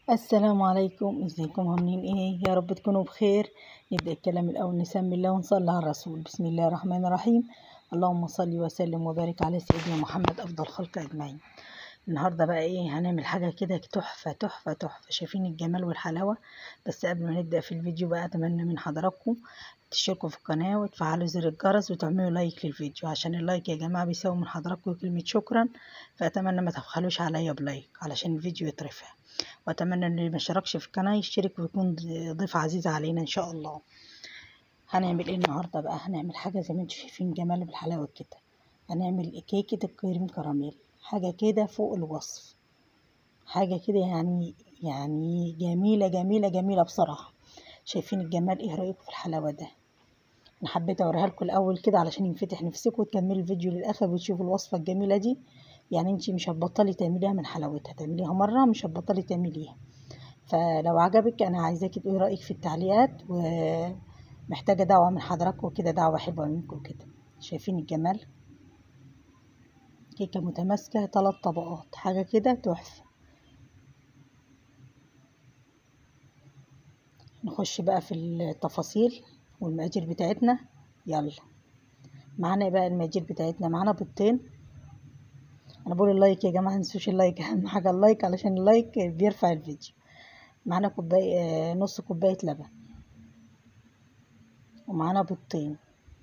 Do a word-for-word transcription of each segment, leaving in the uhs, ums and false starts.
السلام عليكم، ازيكم عاملين ايه؟ يا رب تكونوا بخير. نبدأ الكلام الأول، نسمي الله ونصلي على الرسول. بسم الله الرحمن الرحيم. اللهم صل وسلم وبارك على سيدنا محمد أفضل خلق أجمعين. النهاردة بقى ايه؟ هنعمل حاجة كده تحفة تحفة تحفة. شايفين الجمال والحلاوة؟ بس قبل ما نبدأ في الفيديو بقى، أتمنى من حضراتكم تشتركوا في القناة وتفعلوا زر الجرس وتعملوا لايك للفيديو، عشان اللايك يا جماعة بيساوي من حضراتكم كلمة شكرا. فأتمنى ما تبخلوش عليا بلايك علشان الفيديو يترفع. واتمنى ان اللي ما اشتركش في القناه يشترك ويكون ضيف عزيز علينا ان شاء الله. هنعمل ايه النهارده بقى؟ هنعمل حاجه زي ما انتم شايفين جمال بالحلاوه كده. هنعمل كيكه الكريم كراميل، حاجه كده فوق الوصف، حاجه كده يعني يعني جميله جميله جميله بصراحه. شايفين الجمال؟ ايه رايكم في الحلاوه ده؟ انا حبيت اوريها لكم الاول كده علشان ينفتح نفسكم وتكملوا الفيديو للاخر وتشوفوا الوصفه الجميله دي. يعني انتي مش هتبطلي تعمليها من حلاوتها، تعمليها مره مش هتبطلي تعمليها. فلو عجبك انا عايزاكي تقولي رايك في التعليقات، ومحتاجه دعوه من حضراتكم كده، دعوه حلوه منكم كده. شايفين الجمال؟ كيكه متماسكه ثلاث طبقات، حاجه كده تحفه. نخش بقى في التفاصيل والمقادير بتاعتنا. يلا، معانا بقى المقادير بتاعتنا. معانا بيضتين. انا بقول اللايك يا جماعه، متنسوش اللايك، اهم حاجه اللايك علشان اللايك بيرفع الفيديو. معانا كوبايه، نص كوبايه لبن، ومعانا بيضتين،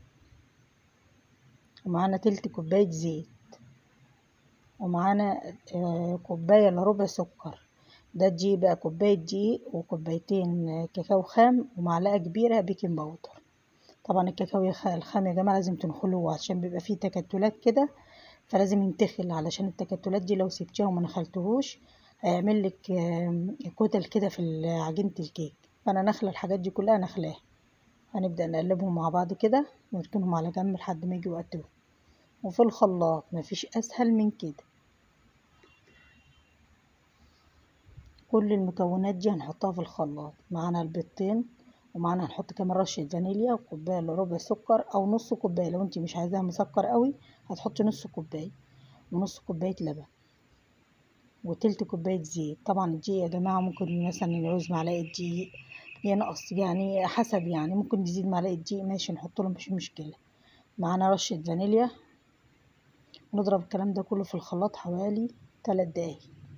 ومعانا تلت كوبايه زيت، ومعانا كوبايه الا ربع سكر. ده دي بقى كوبايه دقيق، وكوبايتين كاكاو خام، ومعلقه كبيره بيكنج باودر. طبعا الكاكاو الخام يا جماعه لازم تنخلوه عشان بيبقى فيه تكتلات كده، فلازم ينتخل، علشان التكتلات دي لو سبتيها وما نخلتهوش هيعمل لك كتل كده في عجينه الكيك. فانا نخله الحاجات دي كلها نخلاها. هنبدا نقلبهم مع بعض كده ونركنهم على جنب لحد ما يجي وقتهم. وفي الخلاط مفيش اسهل من كده. كل المكونات دي هنحطها في الخلاط. معانا البيضتين، ومعانا هنحط كمان رشة فانيليا، وكوباية الا ربع سكر او نص كوباية لو انتي مش عايزاها مسكر قوي هتحطي نص كوباية، ونص كوباية لبن، وتلت كوباية زيت. طبعا الدقيق يا جماعة ممكن مثلا نعوز معلقة دقيق ينقص، يعني حسب، يعني ممكن نزيد معلقة دقيق ماشي، نحط له مش مشكلة. معانا رشة فانيليا. نضرب الكلام ده كله في الخلاط حوالي تلات دقايق.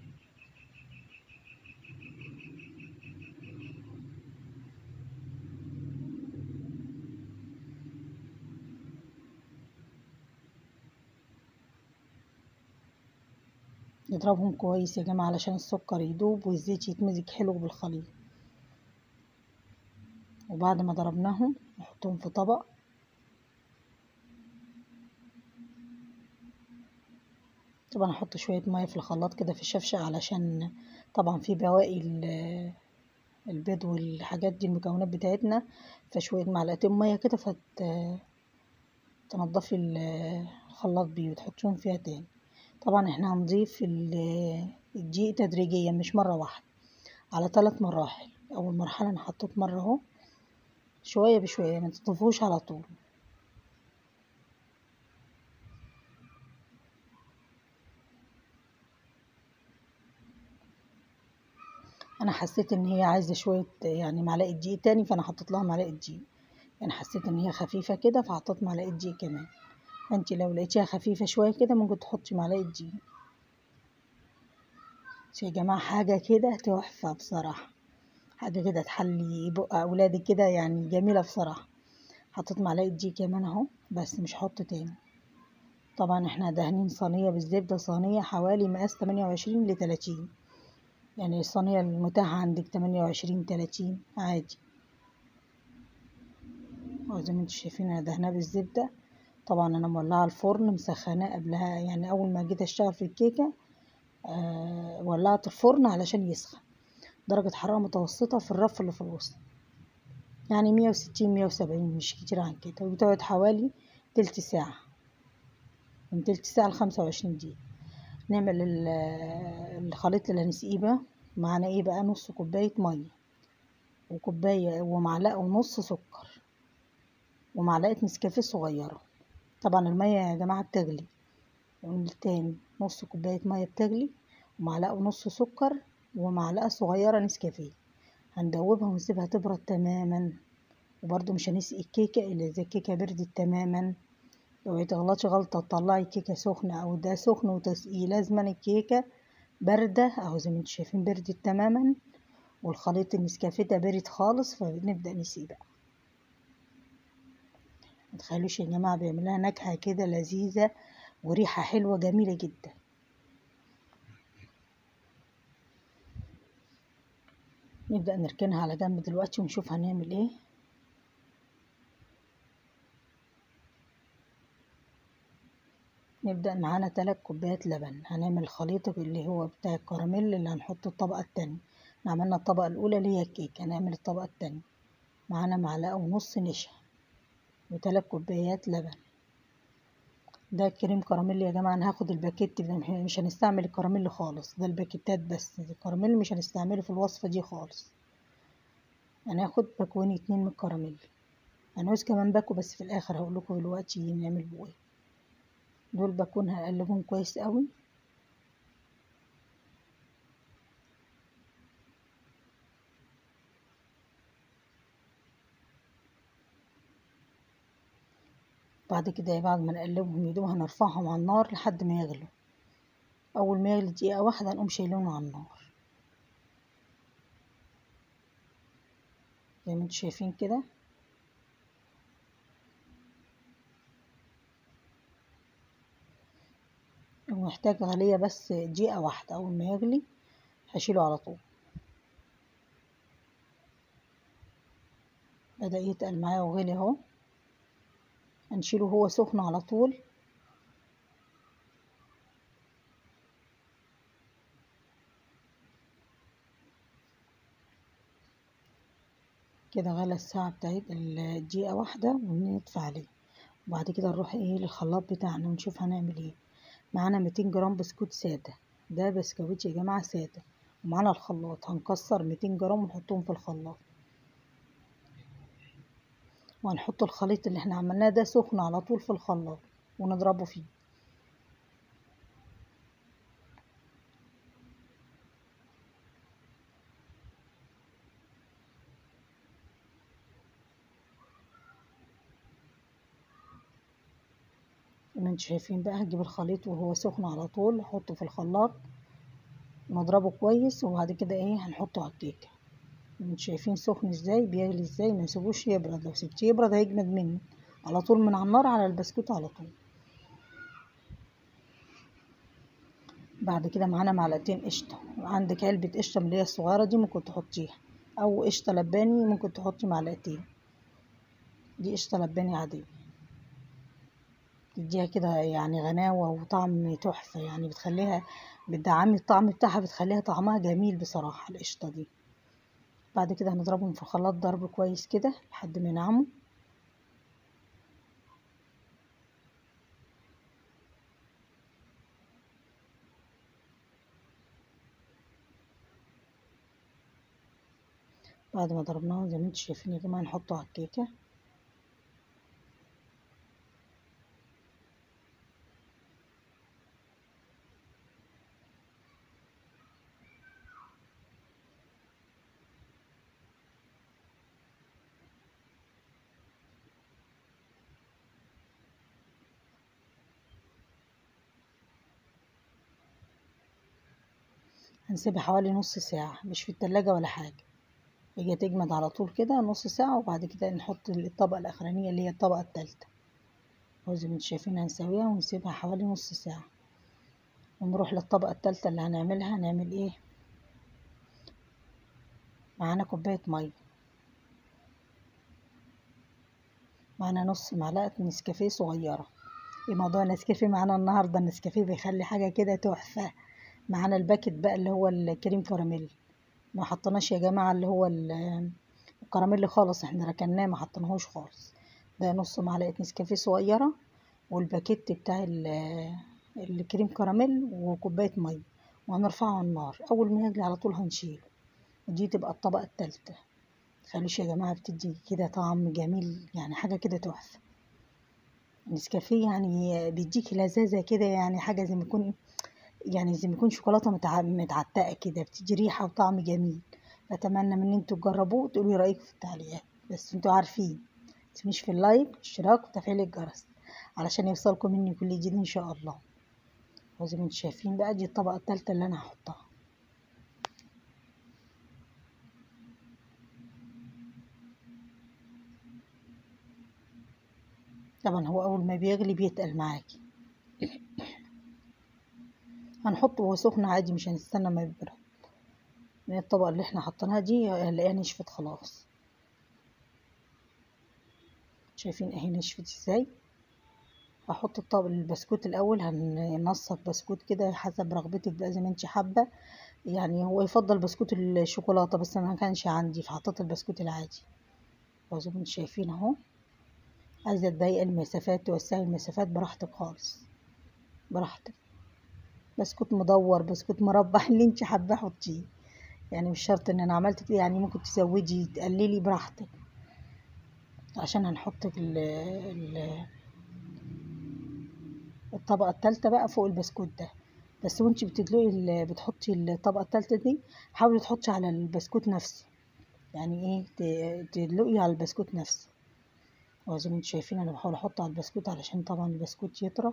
نضربهم كويس يا جماعة علشان السكر يدوب والزيت يتمزج حلو بالخليط. وبعد ما ضربناهم نحطهم في طبق. طبعا احط شوية مية في الخلاط كده في الشفشة، علشان طبعا في بواقي البيض والحاجات دي المكونات بتاعتنا، فشوية معلقتين مية كده فتنضفي الخلاط بيه وتحطيهم فيها تاني. طبعا احنا هنضيف الدقيق تدريجيا مش مرة واحدة، على ثلاث مراحل. اول مرحلة انا حطيت مرة اهو، شوية بشوية، ما تضيفوش على طول. انا حسيت ان هي عايزه شويه يعني معلقه دقيق تاني، فانا حطيت لها معلقه دقيق. يعني حسيت ان هي خفيفه كده فحطيت معلقه دقيق كمان. فانت لو لقيتيها خفيفه شويه كده ممكن تحطي معلقه دقيق. يا جماعه حاجه كده تحفه بصراحه، حاجه كده تحلي بق اولادك كده، يعني جميله بصراحه. حطيت معلقه دقيق كمان اهو، بس مش هحط تاني. طبعا احنا دهنين صينيه بالزبده، صينيه حوالي مقاس تمانية وعشرين ل تلاتين، يعني الصينيه المتاحه عندك تمانية وعشرين تلاتين عادي. زي ما انتوا شايفين انا دهناه بالزبده. طبعا انا مولعه الفرن مسخناه قبلها، يعني اول ما جيت اشتغل في الكيكه آه ولعت الفرن علشان يسخن. درجه حراره متوسطه في الرف اللي في الوسط، يعني مية وستين مية وسبعين، مش كتير عن كده. وبتقعد حوالي تلت ساعه، من تلت ساعه لخمسة وعشرين دقيقه. نعمل الخليط اللي هنسقيه بقى. معانا ايه بقى؟ نص كوبايه ميه، وكوبايه ومعلقه ونص سكر، ومعلقه نسكافيه صغيره. طبعا الميه يا جماعه بتغلي. والتاني نص كوباية مية بتغلي، ومعلقة ونص سكر ومعلقة صغيرة نسكافيه. هندوبها ونسيبها تبرد تماما، وبرده مش هنسقي الكيكة الا اذا الكيكة بردت تماما. لو تغلطش غلطة تطلعي الكيكة سخنة او ده سخن وتسقيه، لازما الكيكة باردة اهو زي ما انتوا شايفين بردت تماما، والخليط النسكافيه ده بارد خالص، فنبدأ نسقيه بقى. متخيلوش يا جماعة بيعملها نكهة كده لذيذة وريحة حلوة جميلة جدا. نبدأ نركنها على جنب دلوقتي ونشوف هنعمل ايه. نبدأ معانا تلات كوبايات لبن. هنعمل الخليط اللي هو بتاع الكراميل اللي هنحطه الطبقة التانية. عملنا الطبقة الأولى اللي هي الكيك، هنعمل الطبقة التانية. معانا معلقة ونص نشا وتلات كوبايات لبن. ده كريم كراميل يا جماعة. أنا هاخد الباكيت ده، مش هنستعمل الكراميل خالص، ده الباكيتات بس. الكراميل مش هنستعمله في الوصفة دي خالص. هناخد باكوين اتنين من الكراميل. هنعوز كمان باكو بس في الآخر هقولكوا دلوقتي نعمل بيه. دول باكون هقلبهم كويس قوي. بعد كده بعد ما نقلبهم يدوب هنرفعهم على النار لحد ما يغلوا. اول ما يغلي دقيقه واحده نقوم شايلينه على النار زي ما انتم شايفين كده. ومحتاج غليه بس دقيقه واحده. اول ما يغلي هشيله على طول. بدأ يتقل معايا وغلي اهو. هنشيله هو سخن على طول. كده غلى الساعة بتاعت الدقيقة واحدة ونطفي عليه. وبعد كده نروح ايه للخلاط بتاعنا ونشوف هنعمل ايه. معانا ميتين جرام بسكوت سادة. ده بسكويت يا جماعة سادة. ومعانا الخلاط هنكسر ميتين جرام ونحطهم في الخلاط. وهنحط الخليط اللي احنا عملناه ده سخن على طول في الخلاط ونضربه فيه. زي ما انتوا شايفين بقى هجيب الخليط وهو سخن على طول احطه في الخلاط ونضربه كويس. وبعد كده ايه هنحطه على الكيكه. انتوا شايفين سخن ازاي بيغلي ازاي. ما نسيبوش يبرد، لو سبتيه يبرد هيجمد مني. على طول من على النار على البسكوت على طول. بعد كده معانا معلقتين قشطه. عندك علبه قشطه من اللي هي الصغيره دي ممكن تحطيها، او قشطه لباني ممكن تحطي معلقتين. دي قشطه لباني عاديه تديها كده يعني غناوة وطعم تحفة، يعني بتخليها بتدعمي الطعم بتاعها، بتخليها طعمها جميل بصراحة القشطة دي. بعد كده هنضربهم في الخلاط ضرب كويس كده لحد ما ينعموا. بعد ما ضربناهم زي ما انتوا شايفين يا جماعة نحطه على الكيكة. هنسيبها حوالي نص ساعة، مش في التلاجة ولا حاجة. هي تجمد على طول كده نص ساعة. وبعد كده نحط الطبقة الأخرانية اللي هي الطبقة التالتة. زي ما انتوا شايفين هنسويها ونسيبها حوالي نص ساعة. ونروح للطبقة التالتة اللي هنعملها. هنعمل ايه؟ معانا كوباية مية. معانا نص معلقة نسكافيه صغيرة. ايه موضوع النسكافيه معانا النهاردة؟ النسكافيه بيخلي حاجة كده تحفة. معانا الباكت بقى اللي هو الكريم كراميل. ما حطيناش يا جماعة اللي هو ال- الكراميل خالص، احنا ركناه ما حطيناهوش خالص. ده نص معلقة نسكافيه صغيرة، والباكيت بتاع ال- الكريم كراميل، وكوباية مية. وهنرفعه على النار. أول ما يغلي على طول هنشيله. ودي تبقى الطبقة التالتة. متخليش يا جماعة بتدي كده طعم جميل، يعني حاجة كده تحفة. النسكافيه يعني بيديكي لذاذة كده، يعني حاجة زي ما يكون يعني زي ما يكون شوكولاته متع... متعتقه كده، بتدي ريحه وطعم جميل. فاتمنى من ان انتوا تجربوه وتقولوا لي رايكم في التعليقات. بس انتوا عارفين متنسوش في اللايك والاشتراك وتفعيل الجرس علشان يوصلكم مني كل جديد ان شاء الله. وزي ما انتوا شايفين بقى دي الطبقه الثالثه اللي انا هحطها. طبعا هو اول ما بيغلي بيتقل معاكي. هنحطه وهو سخن عادي، مش هنستنى ما يبرد، لان الطبقه اللي احنا حطيناها دي هنلاقيها نشفت خلاص. شايفين اهي نشفت ازاي. هحط الطبق البسكوت الاول، هننسق بسكوت كده حسب رغبتك بقى زي ما انت حابه. يعني هو يفضل بسكوت الشوكولاته، بس انا ما كانش عندي فحطيت البسكوت العادي. وزي ما انتم شايفين اهو. عايزه تضيقي المسافات توسعي المسافات براحتك خالص، براحتك. بسكوت مدور، بسكوت مربع، اللي انت حابه حطيه. يعني مش شرط ان انا عملت كده، يعني ممكن تزودي تقللي براحتك. عشان هنحط ال ال الطبقه الثالثه بقى فوق البسكوت ده. بس وانتي بتدلقي بتحطي الطبقه الثالثه دي، حاولي تحطي على البسكوت نفسه. يعني ايه، تدلقي على البسكوت نفسه. وزي ما انتم شايفين انا بحاول احط على البسكوت علشان طبعا البسكوت يطرى.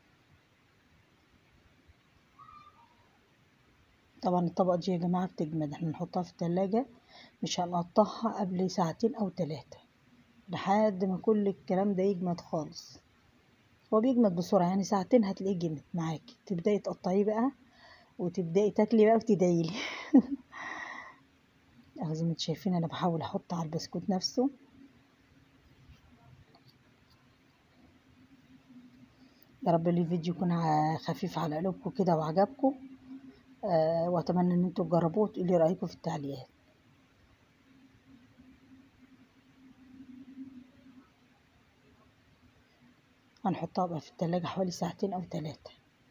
طبعا الطبقه دي يا جماعه بتجمد، احنا نحطها في التلاجة، مش هنقطعها قبل ساعتين او ثلاثة لحد ما كل الكلام ده يجمد خالص. هو بيجمد بسرعه، يعني ساعتين هتلاقيه جمد معاكي، تبداي تقطعيه بقى وتبداي تاكلي بقى وتدعيلي. اهو زي ما انتم شايفين انا بحاول احط على البسكوت نفسه. يا رب الفيديو يكون خفيف على قلوبكم كده وعجبكم. آه واتمنى ان انتوا تجربوه وتقولي رايكم في التعليقات. هنحطها بقى في التلاجة حوالي ساعتين او ثلاثة.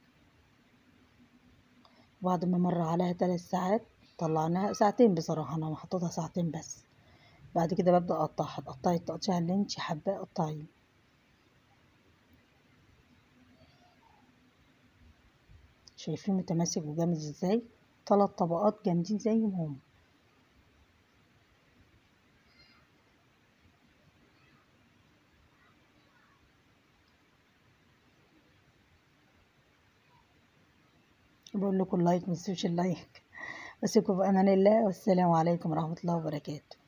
بعد ما مر عليها ثلاث ساعات طلعناها، ساعتين بصراحة انا حطيتها ساعتين بس. بعد كده ببدأ اقطعها، تقطعي التقطيع اللي انت حباه قطعيه. شايفين متماسك وجامد ازاي، ثلاث طبقات جامدين زي ما هم. بقول لكم اللايك، متنسوش اللايك. بسيبكم بأمان الله، والسلام عليكم ورحمة الله وبركاته.